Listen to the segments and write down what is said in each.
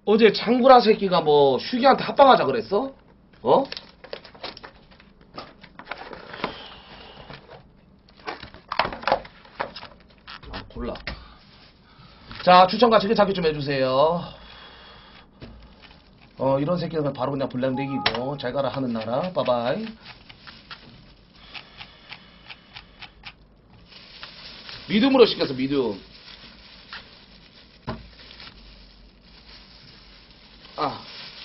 어제 장구라 새끼가 뭐 슈기한테 합방하자 그랬어? 어? 아, 골라. 자, 추천과 즐겨찾기 좀 해주세요. 이런 새끼는 바로 그냥 블랙렉이고 잘 가라 하는 나라. 빠바이. 미디움으로 시켰어, 미디움. 아.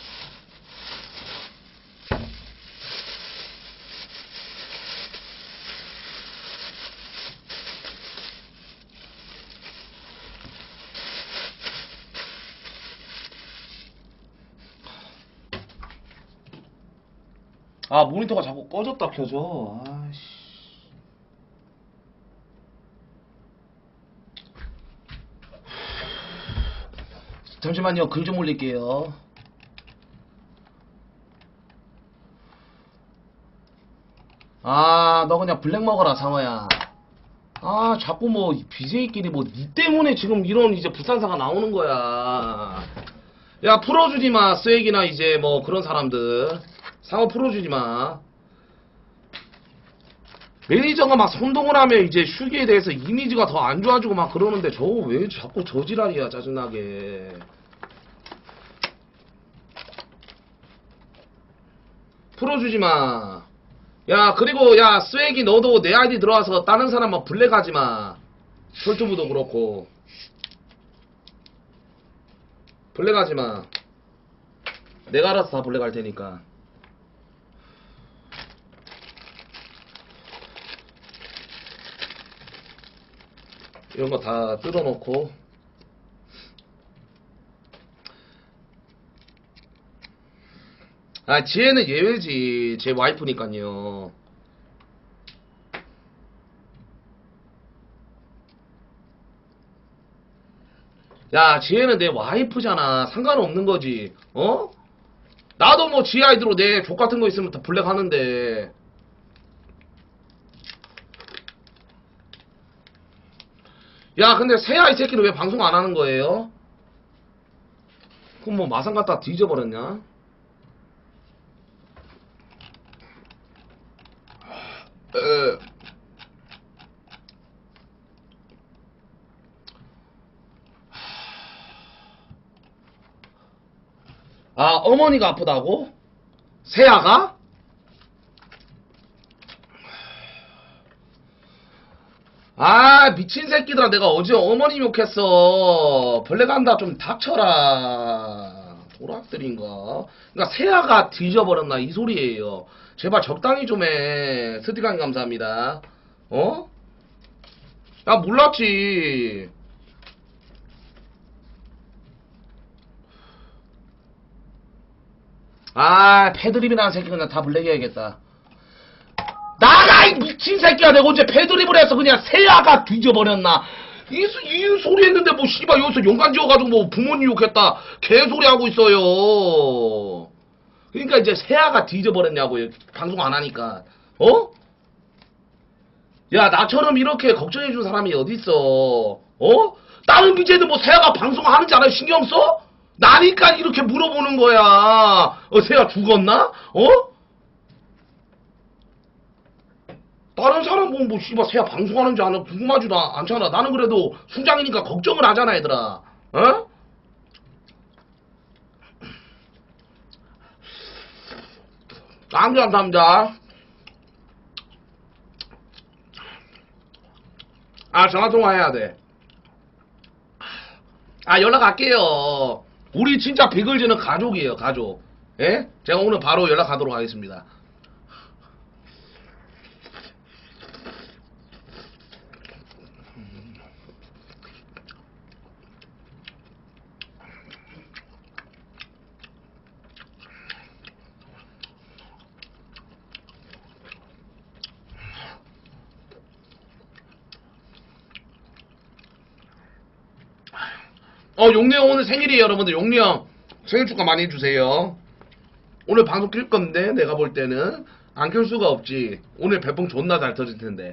아, 모니터가 자꾸 꺼졌다 켜져. 아이씨. 잠시만요. 글 좀 올릴게요. 아, 너 그냥 블랙 먹어라, 상어야. 아, 자꾸 뭐 BJ끼리 뭐 니 때문에 지금 이런 이제 불산사가 나오는 거야. 야, 풀어주지 마. 쓰레기나 이제 뭐 그런 사람들. 상어 풀어주지 마. 매니저가 막 선동을 하면 이제 슈기에 대해서 이미지가 더 안 좋아지고 막 그러는데 저거 왜 자꾸 저지랄이야, 짜증나게. 풀어주지 마. 야, 그리고 야, 스웨기 너도 내 아이디 들어와서 다른 사람 막 블랙하지 마. 솔투브도 그렇고. 블랙하지 마. 내가 알아서 다 블랙할 테니까. 이런 거 다 뜯어놓고. 아, 지혜는 예외지. 제 와이프니까요. 야, 지혜는 내 와이프잖아. 상관없는 거지. 어? 나도 뭐 지혜 아이디로 내 족 같은 거 있으면 다 블랙 하는데. 야, 근데 새야 이 새끼는 왜 방송 안 하는 거예요? 그럼 뭐 마상 갖다 뒤져버렸냐? 아, 어머니가 아프다고? 새야가? 아, 미친 새끼들아. 내가 어제 어머니 욕했어. 블랙한다. 좀 닥쳐라. 도락들인가? 그러니까 새야가 뒤져버렸나 이 소리예요. 제발 적당히 좀 해. 스티커 감사합니다. 어? 나 몰랐지. 아, 패드립이라는 새끼 그냥 다 블랙해야겠다. 나가 이 미친 새끼야. 내가 언제 패드립을 해서 그냥 새야가 뒤져버렸나. 이 소리 했는데 뭐 씨발 여기서 용간 지어가지고 뭐 부모님 욕했다 개소리 하고 있어요. 그러니까 이제 새야가 뒤져버렸냐고요. 방송 안 하니까. 어? 야, 나처럼 이렇게 걱정해준 사람이 어딨어. 어? 다른 BJ들 뭐 새야가 방송하는지 알아? 신경 써? 나니까 이렇게 물어보는 거야. 새야 죽었나? 어? 다른 사람 보면 뭐 씨발 새야 방송하는지 안 궁금하지도 않잖아. 나는 그래도 순장이니까 걱정을 하잖아, 얘들아. 어? 감사합니다. 아, 전화통화 해야 돼. 아, 연락할게요. 우리 진짜 비글즈는 가족이에요, 가족. 예? 제가 오늘 바로 연락하도록 하겠습니다. 용리 형 오늘 생일이에요, 여러분들. 용리 형 생일 축하 많이 해주세요. 오늘 방송 킬 건데, 내가 볼 때는. 안 킬 수가 없지. 오늘 배풍 존나 잘 터질 텐데.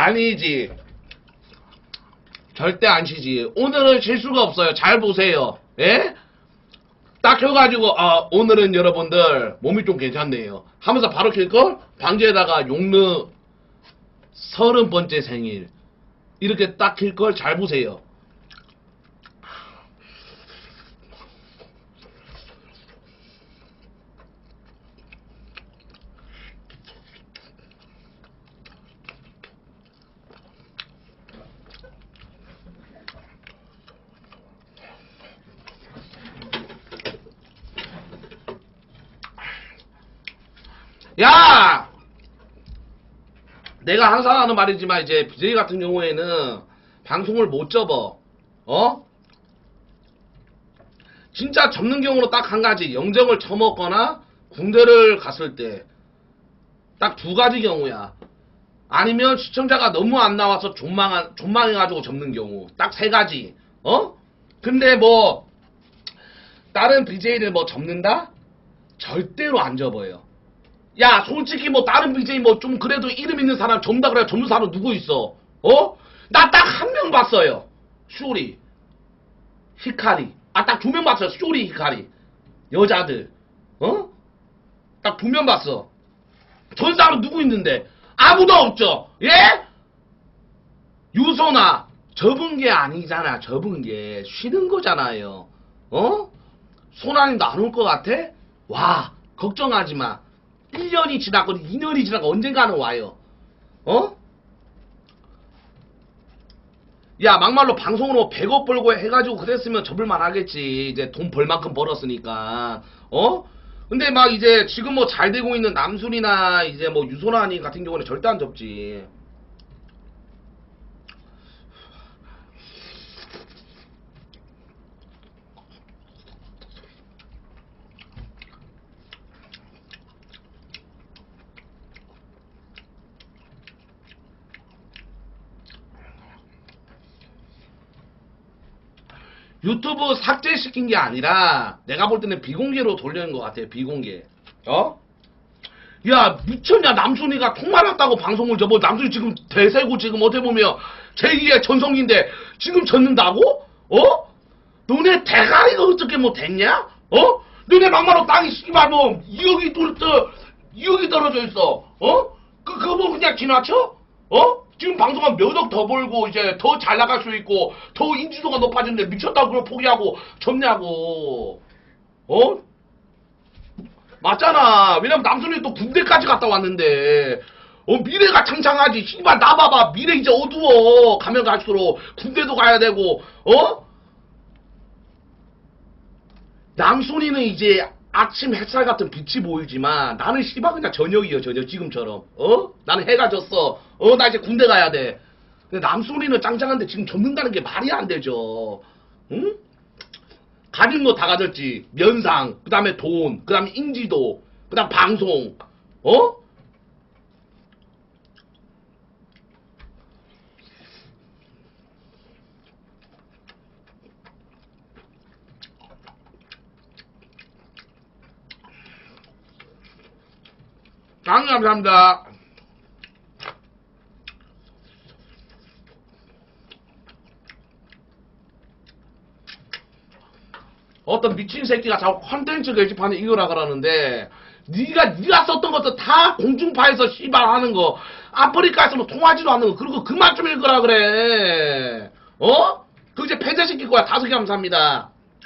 아니지. 절대 안 쉬지. 오늘은 쉴 수가 없어요. 잘 보세요. 예? 딱 켜가지고 오늘은 여러분들 몸이 좀 괜찮네요 하면서 바로 킬걸? 방지에다가 용르 30번째 생일 이렇게 딱 킬걸? 잘 보세요. 야! 내가 항상 하는 말이지만 이제 BJ 같은 경우에는 방송을 못 접어. 진짜 접는 경우로 딱 한 가지. 영정을 처먹거나 군대를 갔을 때. 딱 두 가지 경우야. 아니면 시청자가 너무 안 나와서 존망해가지고 접는 경우. 딱 세 가지. 근데 뭐 다른 BJ를 뭐 접는다? 절대로 안 접어요. 야, 솔직히 뭐 다른 BJ 뭐 좀 그래도 이름 있는 사람 접는다 그래. 접는 사람 누구 있어? 나 딱 한 명 봤어요. 쇼리, 히카리. 딱 두 명 봤어요. 쇼리, 히카리. 여자들. 딱 두 명 봤어. 전 사람 누구 있는데? 아무도 없죠. 예? 유소나 접은 게 아니잖아. 접은 게 쉬는 거잖아요. 소나님도 안 올 것 같아? 와, 걱정하지 마. 1년이 지나고 2년이 지나고 언젠가는 와요. 야, 막말로 방송으로 100억 벌고 해가지고 그랬으면 접을만 하겠지. 이제 돈 벌 만큼 벌었으니까. 근데 막 이제 지금 뭐 잘 되고 있는 남순이나 이제 뭐 유소라니 같은 경우는 절대 안 접지. 유튜브 삭제시킨 게 아니라 내가 볼 때는 비공개로 돌리는 것 같아요. 비공개. 야, 미쳤냐? 남순이가 통 말았다고 방송을 접어. 남순이 지금 대세고 지금 어떻게 보면 제2의 전성기인데 지금 젖는다고? 너네 대가리가 어떻게 뭐 됐냐? 너네 막말로 땅이 씨발 뭐 2억이 떨어져 있어. 그거 뭐 그냥 지나쳐? 지금 방송한 몇 억 더 벌고 이제 더 잘 나갈 수 있고 더 인지도가 높아지는데 미쳤다고 그걸 포기하고 접냐고. 맞잖아. 왜냐면 남순이 또 군대까지 갔다 왔는데 미래가 창창하지. 씨발 나 봐봐. 미래 이제 어두워. 가면 갈수록 군대도 가야 되고. 남순이는 이제 아침 햇살 같은 빛이 보이지만 나는 씨발 그냥 저녁이요. 저녁 지금처럼. 나는 해가 졌어. 나 이제 군대 가야 돼. 근데 남순이는 짱짱한데 지금 접는다는 게 말이 안 되죠. 응? 가진 거 다 가졌지. 면상, 그 다음에 돈, 그 다음에 인지도, 그 다음 방송. 감사합니다. 어떤 미친 새끼가 자꾸 컨텐츠 게시판에 이거라 그러는데 네가 썼던 것도 다 공중파에서 씨발 하는 거 아프리카에서 뭐 통하지도 않는 거 그리고 그만 좀 읽으라 그래. 그거 이제 폐쇄시킬 거야. 5개 감사합니다.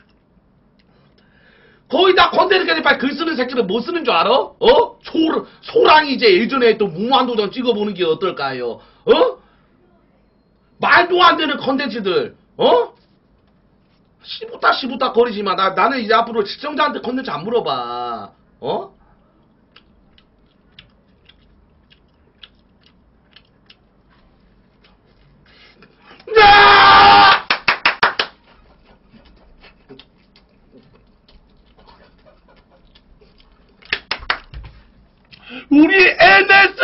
거의 다 컨텐츠 게시판에 글 쓰는 새끼는 뭐 쓰는 줄 알아? 소랑이 이제 예전에 또 무한도전 찍어보는 게 어떨까요? 말도 안 되는 컨텐츠들. 시부딱 거리지마. 나는 이제 앞으로 시청자한테 컨텐츠 안 물어봐. 야! 우리 NS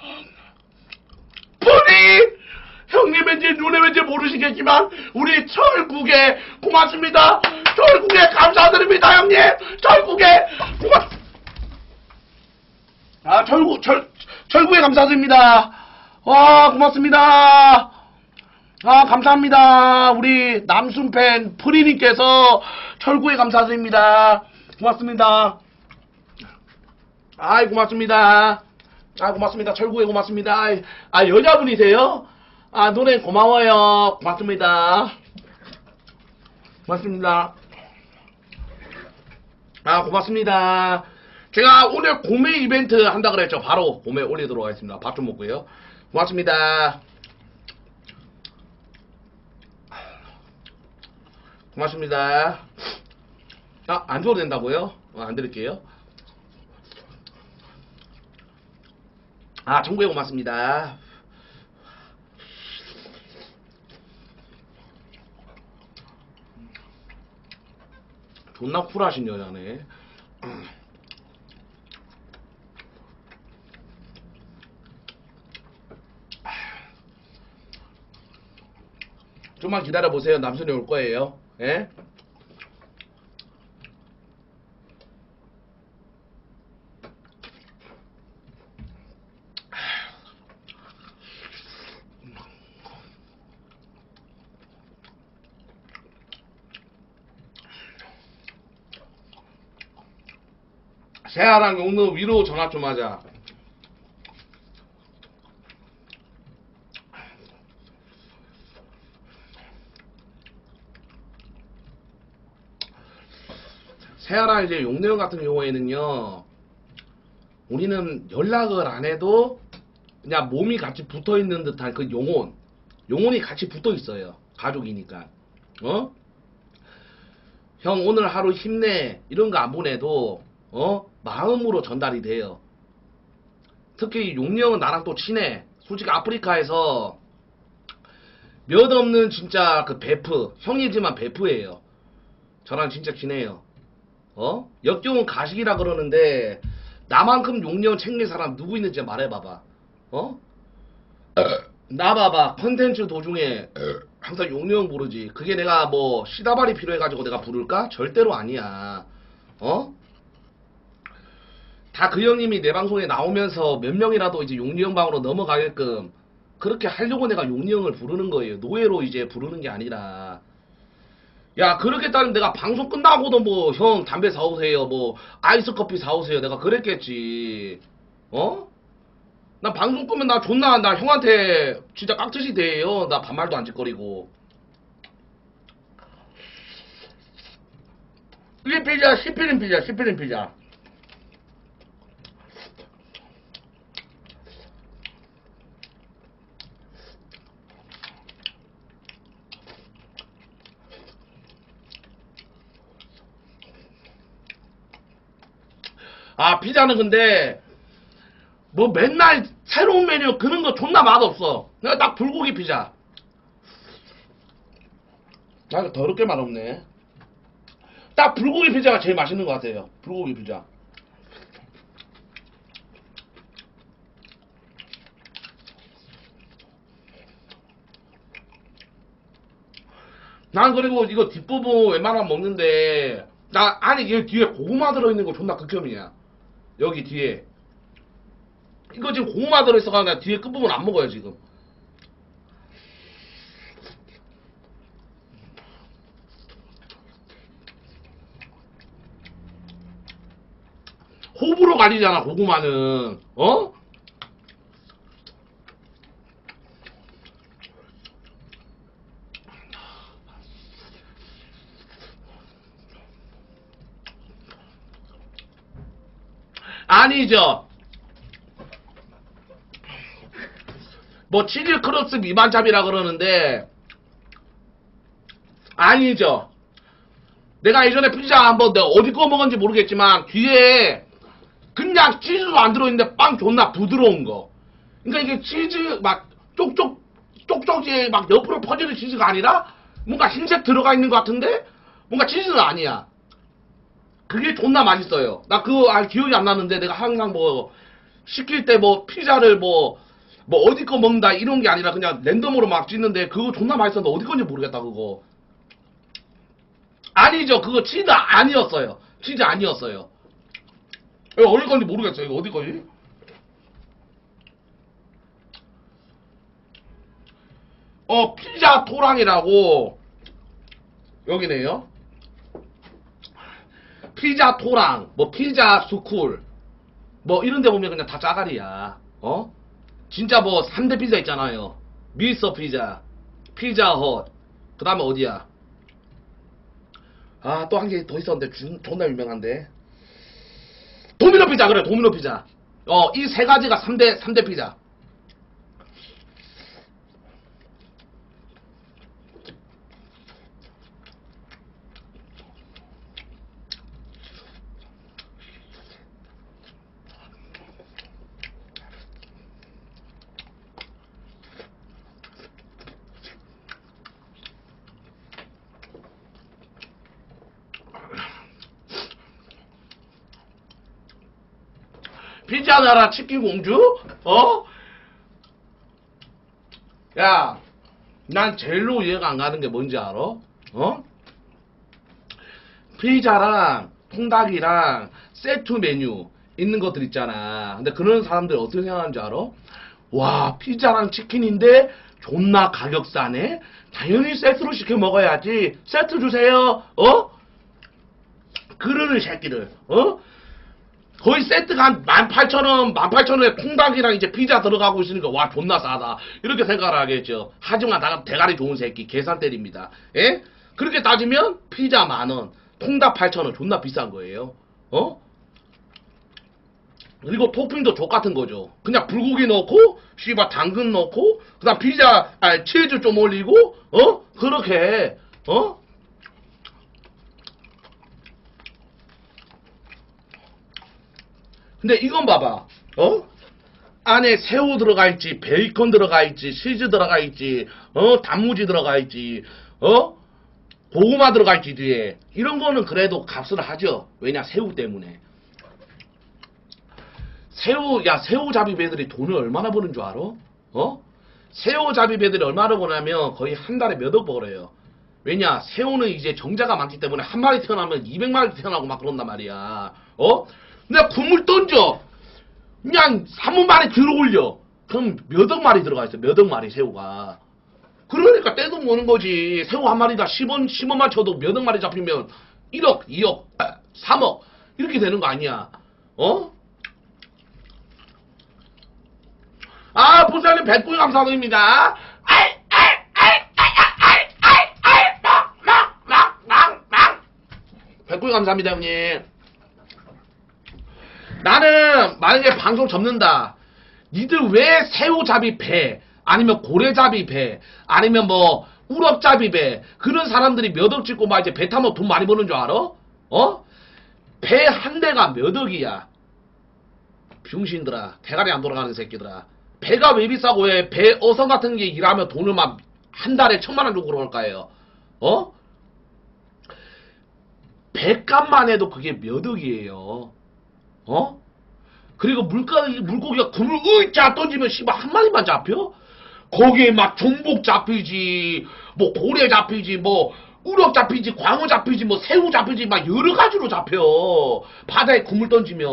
분이 형님인지 누님인지 모르시겠지만 우리 철국에 고맙습니다. 철국에 감사드립니다. 형님 철국에 철국에 감사드립니다. 와, 고맙습니다. 아, 감사합니다. 우리 남순팬 프리님께서 철구에 감사드립니다. 고맙습니다. 아이, 고맙습니다. 아, 고맙습니다. 철구에 고맙습니다. 아, 여자분이세요? 아, 노래 고마워요. 고맙습니다. 고맙습니다. 아, 고맙습니다. 제가 오늘 고메 이벤트 한다 그랬죠. 바로 고메 올리도록 하겠습니다. 밥 좀 먹고요. 고맙습니다. 고맙습니다. 아, 안 줘도 된다고요? 안 드릴게요. 아, 정구에 고맙습니다. 존나 쿨하신 여자네. 좀만 기다려보세요. 남순이 올 거예요. 예? 세아랑 용노 위로 전화 좀 하자. 세아랑 이제 용노 같은 경우에는요, 우리는 연락을 안 해도 그냥 몸이 같이 붙어 있는 듯한 그 영혼이 같이 붙어 있어요. 가족이니까. 어? 형 오늘 하루 힘내 이런 거 안 보내도 마음으로 전달이 돼요. 특히 용령은 나랑 또 친해. 솔직히 아프리카에서 몇 없는 진짜 그 베프, 형이지만 베프예요. 저랑 진짜 친해요. 역겨운 가식이라 그러는데 나만큼 용령 챙길 사람 누구 있는지 말해봐봐. 나 봐봐. 컨텐츠 도중에 항상 용령 부르지. 그게 내가 뭐 시다발이 필요해가지고 내가 부를까? 절대로 아니야. 다 그 형님이 내 방송에 나오면서 몇 명이라도 이제 용리 형 방으로 넘어가게끔 그렇게 하려고 내가 용리 형을 부르는 거예요. 노예로 이제 부르는 게 아니라. 야, 그렇게 따르면 내가 방송 끝나고도 뭐 형 담배 사오세요, 뭐 아이스 커피 사오세요, 내가 그랬겠지. 나 방송 끄면 나 존나 나 형한테 진짜 깍듯이 대요. 나 반말도 안 짓거리고. 이게 피자, 시피린 피자, 시피린 피자. 아, 피자는 근데 뭐 맨날 새로운 메뉴 그런 거 존나 맛없어. 내가 딱 불고기 피자. 아, 이거 더럽게 맛없네. 딱 불고기 피자가 제일 맛있는 것 같아요. 불고기 피자. 난 그리고 이거 뒷부분 웬만하면 먹는데 아니 여기 뒤에 고구마 들어있는 거 존나 극혐이야. 여기 뒤에 이거 지금 고구마 들어있어가지고 나 뒤에 끝부분 안 먹어요 지금. 호불호 갈리잖아 고구마는. 아니죠. 뭐 치즈 크로스 미만잡이라 그러는데 아니죠. 내가 예전에 피자 한번 내가 어디 거 먹었는지 모르겠지만 뒤에 그냥 치즈도 안 들어있는데 빵 존나 부드러운 거. 그러니까 이게 치즈 막 쪽쪽이 막 옆으로 퍼지는 치즈가 아니라 뭔가 흰색 들어가 있는 것 같은데 뭔가 치즈가 아니야. 그게 존나 맛있어요. 나 그거 기억이 안 나는데 내가 항상 뭐 시킬 때 뭐 피자를 뭐 어디 거 먹는다 이런 게 아니라 그냥 랜덤으로 막 찍는데 그거 존나 맛있었는데 어디 건지 모르겠다 그거. 아니죠. 그거 치즈 아니었어요. 치즈 아니었어요. 이거 어디 건지 모르겠어요. 이거 어디 거지? 피자 토랑이라고 여기네요. 피자 토랑, 뭐 피자 스쿨, 뭐 이런 데 보면 그냥 다 짜가리야. 진짜 뭐 3대 피자 있잖아요. 미스터 피자, 피자헛, 그 다음에 어디야? 아, 또 한 개 더 있었는데 존나 유명한데. 도미노 피자, 그래, 도미노 피자. 이 세 가지가 3대 피자. 피자 나라 치킨 공주? 야, 난 제일로 이해가 안 가는 게 뭔지 알아? 피자랑 통닭이랑 세트 메뉴 있는 것들 있잖아. 근데 그런 사람들 어떻게 생각하는 줄 알아? 와, 피자랑 치킨인데 존나 가격 싸네? 당연히 세트로 시켜 먹어야지. 세트 주세요. 그러는 새끼들. 거의 세트가 한 18,000원, 18,000원에 통닭이랑 이제 피자 들어가고 있으니까 와 존나 싸다 이렇게 생각을 하겠죠. 하지만 다 대가리 좋은 새끼 계산 때립니다. 예? 그렇게 따지면 피자 10,000원, 통닭 8,000원 존나 비싼 거예요. 그리고 토핑도 족같은 거죠. 그냥 불고기 넣고 씨발 당근 넣고 그다음 피자 치즈 좀 올리고 그렇게 근데 이건 봐봐. 안에 새우 들어가 있지, 베이컨 들어가 있지, 치즈 들어가 있지, 단무지 들어가 있지, 고구마 들어가 있지, 뒤에. 이런 거는 그래도 값을 하죠. 왜냐, 새우 때문에. 새우잡이 배들이 돈을 얼마나 버는 줄 알아? 새우잡이 배들이 얼마나 버냐면 거의 한 달에 몇 억 벌어요. 왜냐, 새우는 이제 정자가 많기 때문에 한 마리 태어나면 200마리 태어나고 막 그런단 말이야. 내가 국물 던져. 그냥 3분 만에 들어올려. 그럼 몇 억 마리 들어가 있어. 몇 억 마리 새우가. 그러니까 떼돈 버는 거지. 새우 한 마리다 10원만 쳐도 몇 억 마리 잡히면 1억, 2억, 3억 이렇게 되는 거 아니야. 부사님 백구이 감사드립니다. 백구이 감사합니다, 형님. 나는 만약에 방송 접는다. 니들 왜 새우잡이 배 아니면 고래잡이 배 아니면 뭐 우럭잡이 배 그런 사람들이 몇 억 찍고 막 이제 배 타면 돈 많이 버는 줄 알아? 배 한 대가 몇 억이야. 병신들아, 대가리 안 돌아가는 새끼들아. 배가 왜 비싸고 왜 배 어선 같은 게 일하면 돈을 막 한 달에 1,000만 원 주고 그럴까요? 배값만 해도 그게 몇 억이에요. 그리고 물고기가 굴을 으이짜 던지면 씨발 한 마리만 잡혀? 거기에 막 전복 잡히지, 뭐 고래 잡히지, 뭐 우럭 잡히지, 광어 잡히지, 뭐 새우 잡히지, 막 여러 가지로 잡혀. 바다에 그물 던지면.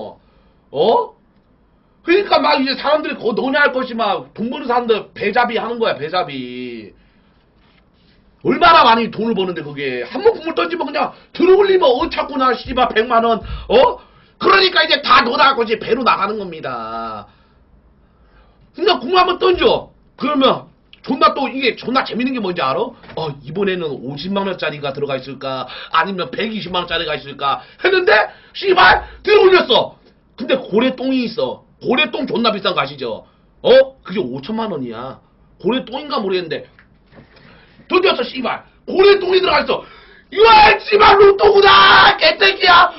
그러니까 막 이제 사람들이 그거 너냐 할 것이 막 돈 버는 사람들 배잡이 하는 거야, 배잡이. 얼마나 많이 돈을 버는데 그게. 한 번 그물 던지면 그냥 들어올리면 어차구나 씨발 100만 원. 그러니까 이제 다 너나갈 거지 배로 나가는 겁니다. 근데 그물 한번 던져. 그러면 존나 또 이게 존나 재밌는 게 뭔지 알아? 이번에는 50만 원짜리가 들어가 있을까? 아니면 120만 원짜리가 있을까? 했는데 씨발 들어올렸어. 근데 고래똥이 있어. 고래똥 존나 비싼 거 아시죠? 그게 5천만 원이야. 고래똥인가 모르겠는데 던졌어 씨발. 고래똥이 들어가 있어. 이와 씨발 로또구나 개새끼야.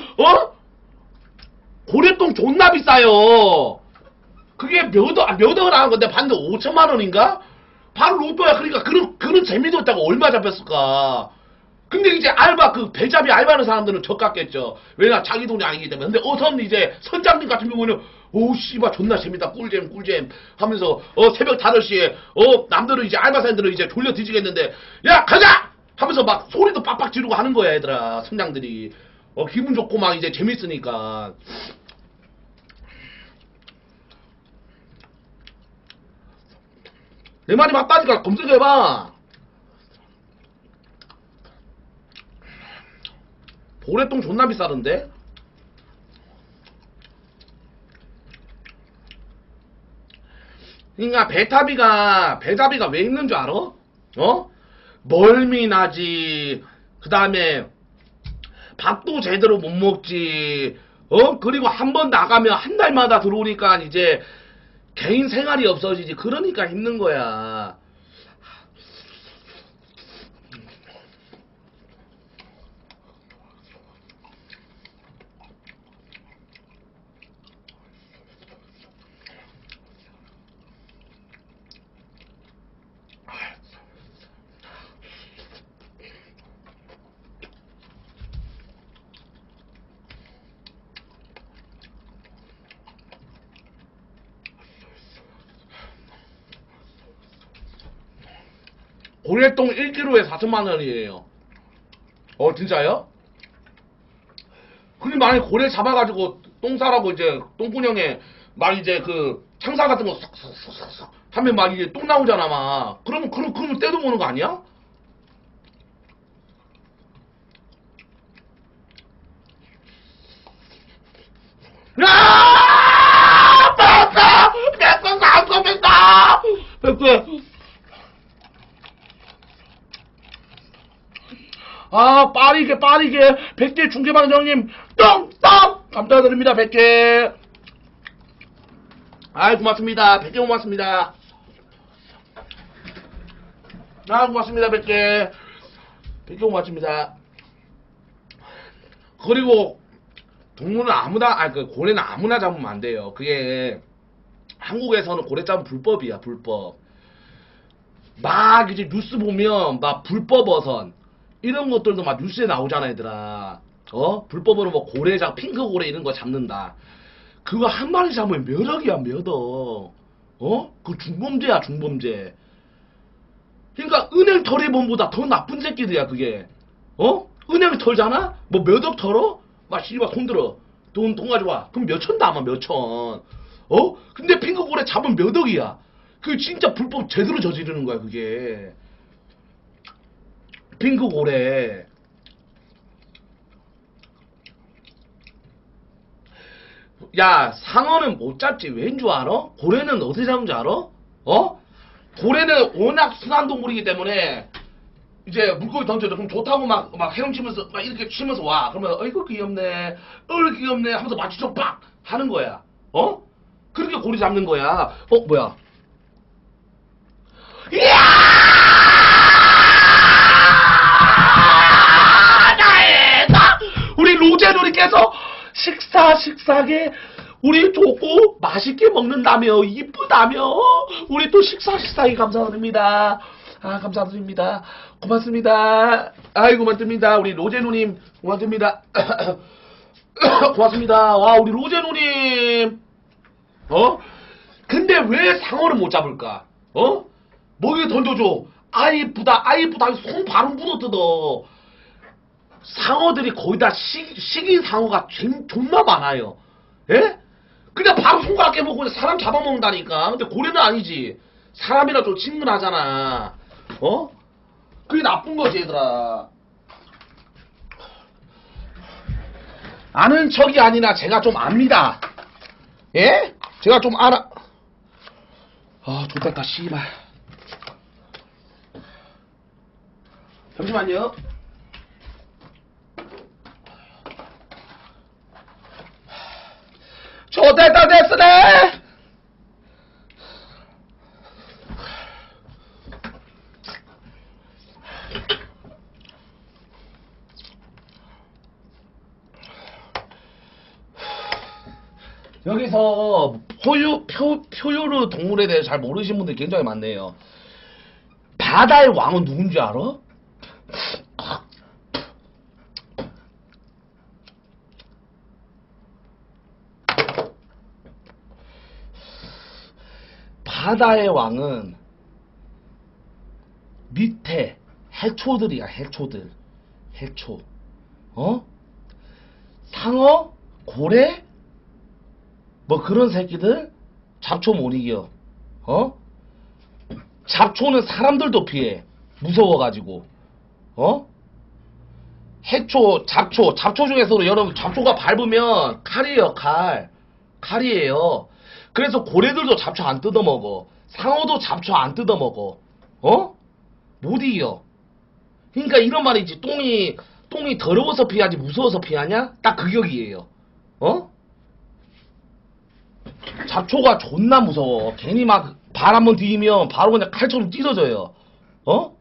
고래똥 존나 비싸요. 그게 몇 억을 하는 건데 봤는데 5천만 원인가? 바로 로또야. 그러니까 그런 재미도 있다고 얼마 잡혔을까? 근데 이제 그 배잡이 알바하는 사람들은 적같겠죠. 왜냐 자기 돈이 아니기 때문에. 근데 어선 이제 선장님 같은 경우는 오 씨발 존나 재밌다 꿀잼 하면서 새벽 5시에 남들은 이제 알바생들은 이제 졸려 뒤지겠는데 야 가자 하면서 막 소리도 빡빡 지르고 하는 거야 얘들아. 선장들이 기분 좋고 막 이제 재밌으니까. 내 말이 맞다니까. 검색해봐. 고래똥 존나 비싸던데? 그니까 배잡이가 왜 있는 줄 알아? 어? 멀미 나지. 그 다음에 밥도 제대로 못 먹지. 그리고 한 번 나가면 한 달마다 들어오니까 이제 개인 생활이 없어지지. 그러니까 힘든 거야. 고래똥 1kg에 4천만원이에요. 진짜요? 근데 만약에 고래 잡아가지고 똥 싸라고 이제 똥구녕에 막 이제 그 창살 같은 거 쏙쏙쏙쏙 하면 막 이제 똥 나오잖아 막. 그러면 떼도 보는 거 아니야? 야! 내거 감사합니다. 빠르게 100개 중계방송님 똥똥 감사드립니다. 100개. 고맙습니다. 100개 고맙습니다. 고맙습니다. 100개. 100개 고맙습니다. 그리고 동물은 고래는 아무나 잡으면 안 돼요. 그게 한국에서는 고래 잡으면 불법이야. 불법. 막 이제 뉴스 보면 막 불법 어선 이런 것들도 막 뉴스에 나오잖아, 얘들아. 불법으로 뭐 핑크 고래 이런 거 잡는다. 그거 한 마리 잡으면 몇 억이야, 몇 억. 그 중범죄야, 중범죄. 그러니까 은행 털해범보다 더 나쁜 새끼들이야, 그게. 은행 털잖아? 뭐 몇 억 털어? 막 씨발 손 들어. 돈 가져와. 그럼 몇천 남아, 몇천. 근데 핑크 고래 잡으면 몇 억이야. 그 진짜 불법 제대로 저지르는 거야, 그게. 핑크 고래. 야, 상어는 못 잡지. 왠 줄 알아? 고래는 어디 잡은 줄 알아? 고래는 워낙 순한 동물이기 때문에 이제 물고기 던져줘. 그럼 좋다고 막 헤엄치면서 막 이렇게 치면서 와. 그러면 어이구 귀엽네. 귀엽네 하면서 마취총 빡 하는 거야. 그렇게 고래 잡는 거야. 뭐야? 이야! 나이다! 우리 로제누리께서 식사하게 우리 좋고 맛있게 먹는다며 이쁘다며 우리 또 식사하게 감사드립니다. 감사드립니다. 고맙습니다. 고맙습니다. 우리 로제누님 고맙습니다. 고맙습니다. 와, 우리 로제누님. 근데 왜 상어를 못 잡을까? 먹이 던져줘. 이쁘다 손 바로 묻어뜯어. 상어들이 거의 다 식인 상어가 존나 많아요. 예? 그냥 바로 손가락 깨먹고 그냥 사람 잡아먹는다니까. 근데 고래는 아니지. 사람이랑 좀 친근하잖아. 그게 나쁜 거지, 얘들아. 아는 척이 아니라 제가 좀 압니다. 예? 제가 좀 알아. 좋겠다, 씨발. 잠시만요. 좋됐다, 됐으네! 여기서 표요르 동물에 대해 잘 모르시는 분들이 굉장히 많네요. 바다의 왕은 누군지 알아? 바다의 왕은 밑에 해초들이야. 해초. 상어, 고래, 뭐 그런 새끼들 잡초 못 이겨. 잡초는 사람들도 피해. 무서워가지고. 어? 해초, 잡초 중에서도 여러분 잡초가 밟으면 칼이에요, 칼. 칼이에요. 그래서 고래들도 잡초 안 뜯어먹어. 상어도 잡초 안 뜯어먹어. 어? 못 이겨. 그러니까 이런 말이지. 똥이 더러워서 피하지 무서워서 피하냐? 딱 그 격이에요. 어? 잡초가 존나 무서워. 괜히 막 발 한번 디디면 바로 그냥 칼처럼 찢어져요. 어?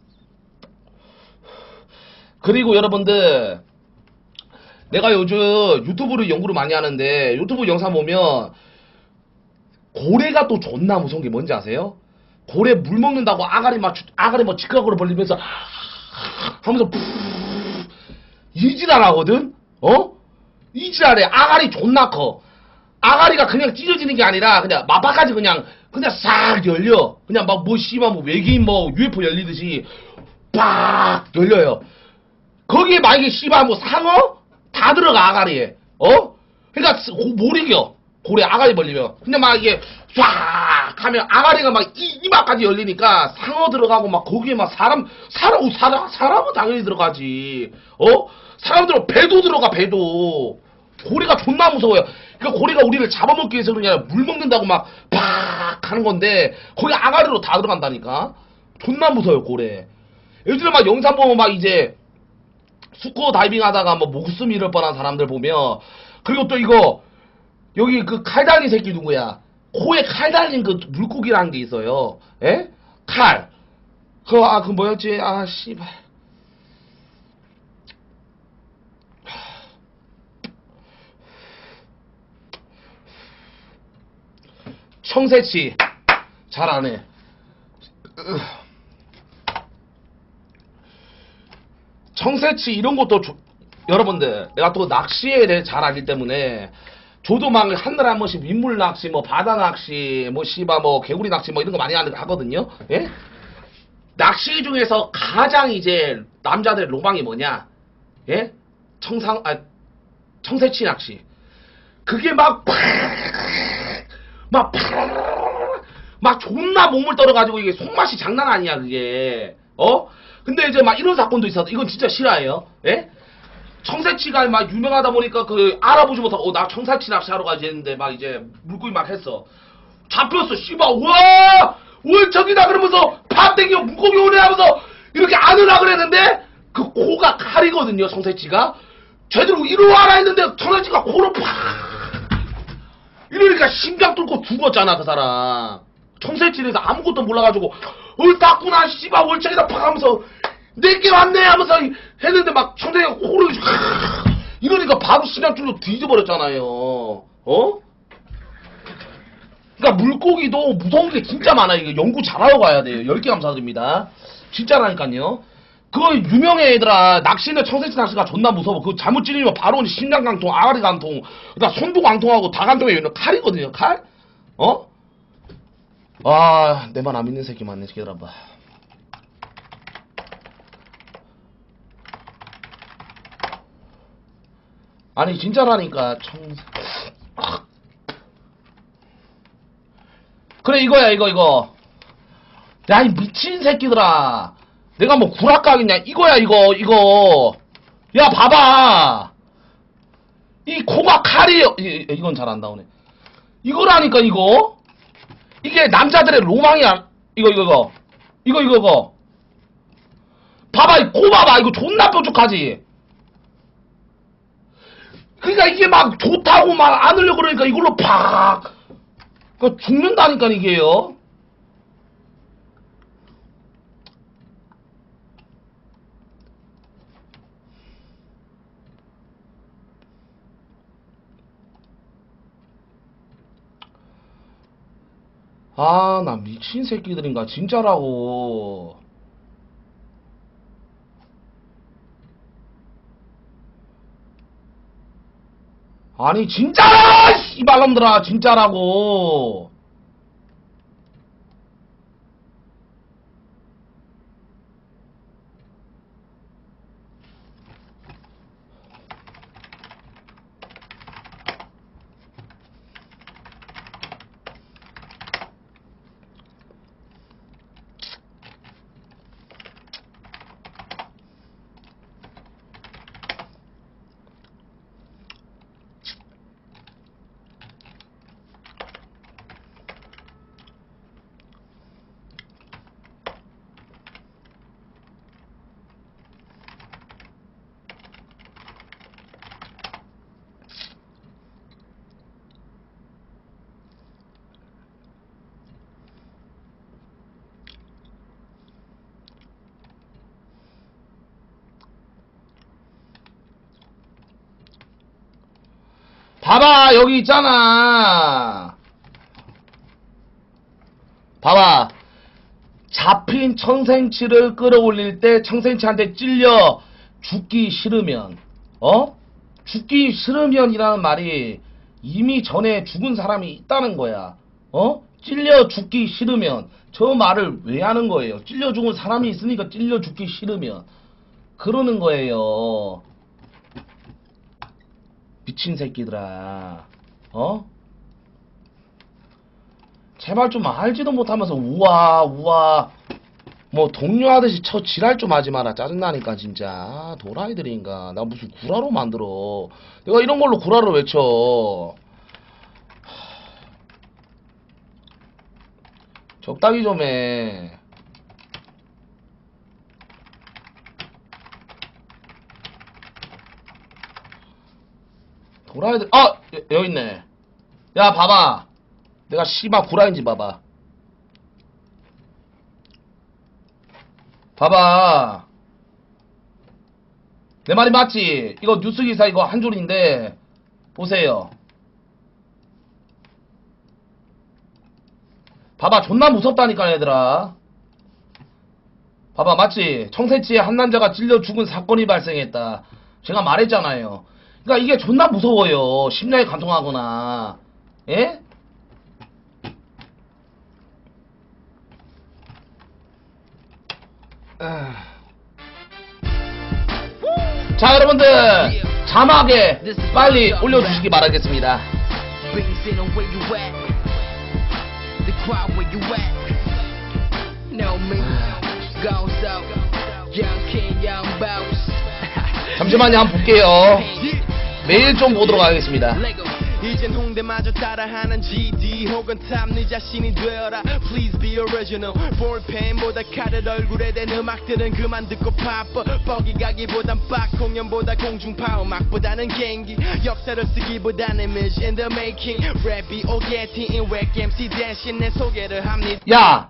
그리고 여러분들, 내가 요즘 유튜브를 연구를 많이 하는데 유튜브 영상 보면 고래가 또 존나 무서운 게 뭔지 아세요? 고래 물 먹는다고 아가리 막 직각으로 벌리면서 하면서 이질 안 하거든? 어? 이질 안 해. 아가리 존나 커. 아가리가 그냥 찢어지는 게 아니라 그냥 마파까지 그냥 싹 열려. 그냥 막 뭐 씨발 뭐 외계인 뭐 UFO 열리듯이 팍 열려요. 거기에 만약에 씨발 뭐 상어 다 들어가 아가리에. 어? 그러니까 못 이겨. 고래 아가리 벌리면. 근데 막 이게 쫙 하면 아가리가 막 이마까지 열리니까 상어 들어가고 막 거기에 막 사람은 당연히 들어가지. 어? 사람들은 배도 들어가 배도. 고래가 존나 무서워요. 그러니까 고래가 우리를 잡아먹기 위해서 그냥 물 먹는다고 막 팍 하는 건데 거기 아가리로 다 들어간다니까. 존나 무서워요 고래. 요즘에 막 영상 보면 막 이제 스쿠버 다이빙 하다가 뭐 목숨 잃을 뻔한 사람들 보면, 그리고 또 이거 여기 그 칼 달린 새끼 누구야? 코에 칼 달린 그 물고기라는 게 있어요. 에? 칼. 그 뭐였지? 아 씨발. 청새치. 잘 안 해. 청새치 이런 것도 여러분들 내가 또 낚시에 대해 잘 알기 때문에 저도 막 한 달에 한 번씩 민물 낚시 뭐 바다 낚시 뭐 씨바 뭐 개구리 낚시 뭐 이런 거 많이 하거든요. 예? 낚시 중에서 가장 이제 남자들의 로망이 뭐냐? 예? 청새치 낚시. 그게 막 존나 몸을 떨어가지고 이게 손맛이 장난 아니야 그게. 어? 근데 이제 막 이런 사건도 있어서 이건 진짜 실화예요. 예? 청새치가 막 유명하다 보니까 그 알아보지 못하고 나 청새치 낚시하러 가지 했는데 막 이제 물고기 막 했어. 잡혔어 씨발. 와 월척이다 그러면서 밥 땡겨 물고기 오네 하면서 이렇게 안으라 그랬는데 그 코가 칼이거든요 청새치가. 제대로 이리 와라 했는데 청새치가 코로 팍 이러니까 심장 뚫고 죽었잖아 그 사람. 청새치에서 아무것도 몰라가지고 옳다구나 씨발 월척이다 팍 하면서 내게 왔네 하면서 했는데 막 청새치가 코를 이러니까 바로 심장 뚫고 뒤져버렸잖아요. 어? 그러니까 물고기도 무서운 게 진짜 많아요. 이거 연구 잘하고 가야 돼요. 10개 감사드립니다. 진짜라니까요. 그거 유명해 얘들아. 낚시는 청새치 낚시가 존나 무서워. 그거 잘못 찔리면 바로 심장 강통, 아가리 강통, 그러니까 손도 강통하고 다 강통해. 이거 칼이거든요. 칼? 어? 아, 내 말 안 믿는 새끼 많네. 기다려봐. 아니 진짜라니까 그래 이거야 이거. 야 이 미친 새끼들아. 내가 뭐 구락각이냐. 이거야 이거. 야 봐봐. 이 코가 칼이에요. 이건 잘 안 나오네. 이거라니까 이거. 이게 남자들의 로망이야. 이거. 봐봐 이 코 봐봐. 이거 존나 뾰족하지. 그러니까 이게 막 좋다고 막 안으려고 그러니까 이걸로 팍 그러니까 죽는다니까 이게요. 아, 나 미친 새끼들인가 진짜라고. 아니 진짜라 씨발놈들아 진짜라고. 봐봐, 여기 있잖아. 봐봐. 잡힌 청생치를 끌어올릴 때 청생치한테 찔려 죽기 싫으면, 죽기 싫으면이라는 말이 이미 전에 죽은 사람이 있다는 거야. 찔려 죽기 싫으면. 저 말을 왜 하는 거예요? 찔려 죽은 사람이 있으니까 찔려 죽기 싫으면. 그러는 거예요. 미친 새끼들아. 제발 좀 알지도 못하면서 우와 우와 뭐 동료하듯이 저 지랄 좀 하지 마라. 짜증나니까 진짜. 도라이들인가. 나 무슨 구라로 만들어. 내가 이런 걸로 구라를 외쳐. 적당히 좀 해. 도라이들. 여기 있네. 야 봐봐. 내가 씨발 구라인지 봐봐. 봐봐. 내 말이 맞지? 이거 뉴스 기사 이거 한 줄인데 보세요. 봐봐. 존나 무섭다니까 얘들아. 봐봐. 맞지? 청새치에 한 남자가 찔려 죽은 사건이 발생했다. 제가 말했잖아요. 그러니까 이게 존나 무서워요. 심장에 간통하거나. 예? 자 여러분들 자막에 빨리 올려주시기 바라겠습니다. 잠시만요. 한번 볼게요. 매일 좀 보도록 하겠습니다. 이젠 홍대마저 따라하는 GD 혹은 탑 네 자신이 되어라. Please be original. 볼펜보다 칼을 얼굴에 댄 음악들은 그만 듣고 바빠. 뻐기 가기보단 빡 공연보다 공중파 음악보다는 개인기. 역사를 쓰기보다는 image in the making. 랩이 오게티인 웹 MC 대신 내 소개를 합니다. 야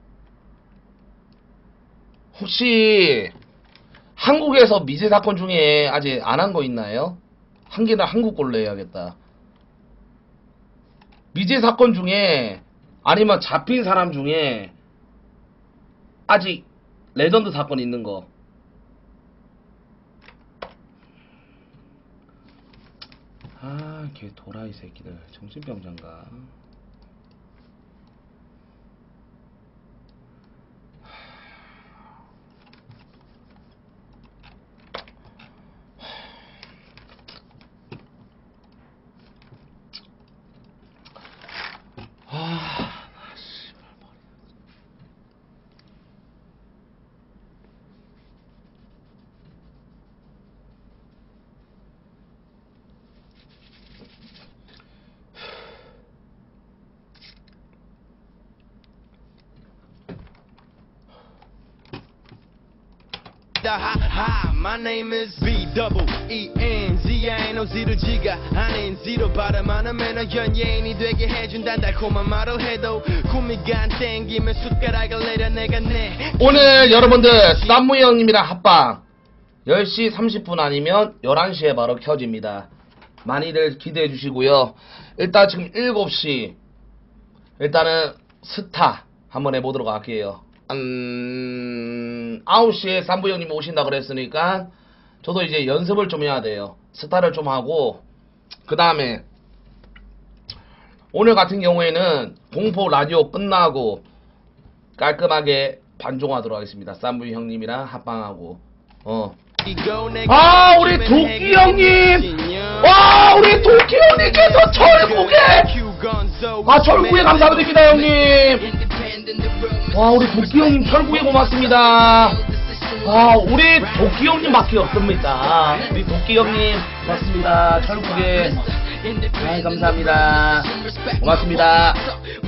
혹시 한국에서 미제 사건 중에 아직 안 한 거 있나요? 한 개나 한국 걸로 해야겠다. 미제 사건 중에 아니면 잡힌 사람 중에 아직 레전드 사건 있는 거. 아, 걔 도라이 새끼들 정신병자인가. My name is B-double-E-N-Z. I ain't no Z를 지가 아닌 Z로 발음하는 매너 연예인이 되게 해준다. 달콤한 말을 해도 구미가 안 땡기면 숟가락을 내려 내가 내. 오늘 여러분들 쌈무 형님이랑 합방 10시 30분 아니면 11시에 바로 켜집니다. 많이들 기대해 주시고요. 일단 지금 7시 일단은 스타 한번 해보도록 할게요. 9시에 쌈부 형님이 오신다 그랬으니까 저도 이제 연습을 좀 해야 돼요. 스타를 좀 하고 그 다음에 오늘 같은 경우에는 공포 라디오 끝나고 깔끔하게 반종하도록 하겠습니다. 쌈부 형님이랑 합방하고 아 우리 도끼 형님, 와 우리 도끼 형님께서 철국에 철국에 감사드립니다 형님. 와 우리 도끼 형님 철국에 고맙습니다. 와 우리 도끼 형님밖에 없습니다. 우리 도끼 형님 고맙습니다. 철국에 감사합니다. 고맙습니다.